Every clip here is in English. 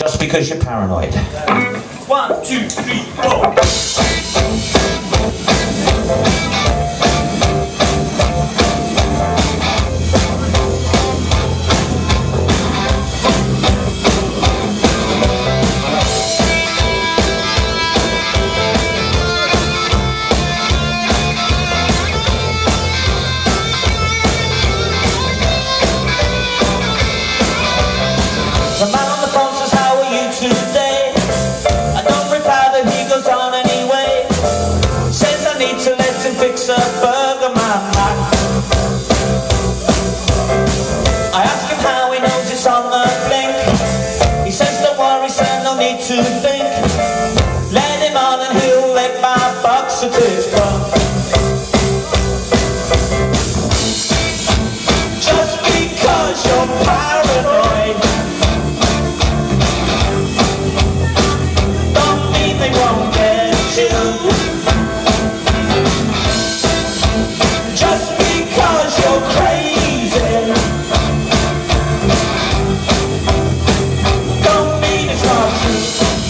just because you're paranoid. 1, 2, 3, 4. The man on the phone says, how are you today? I don't reply, but he goes on anyway. Says I need to let him fix a burger, man. I ask him how he knows it's on the blink. He says, don't worry, son, no need to think. Let him on and he'll let my box of tits come. Just because you're paranoid won't get you. Just because you're crazy don't mean it's not true.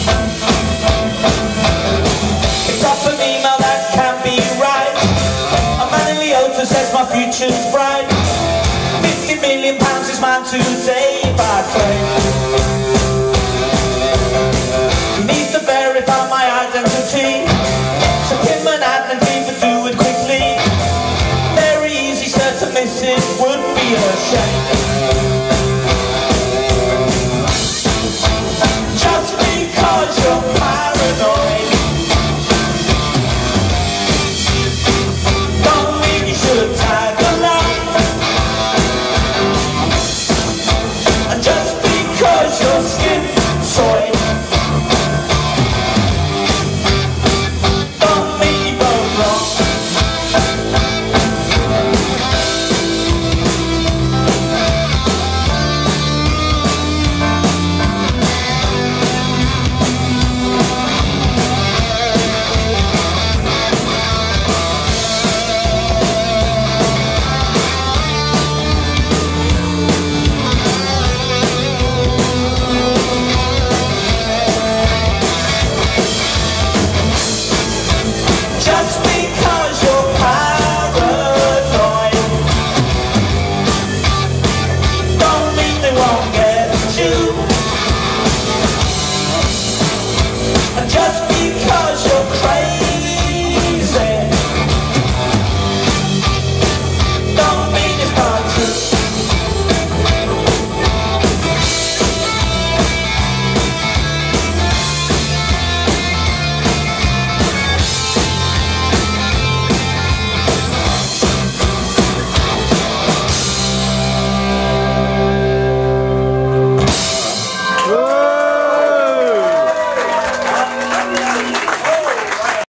It's off an email that can't be right. A man in Leota says my future's bright. £50 million is mine today if I trade.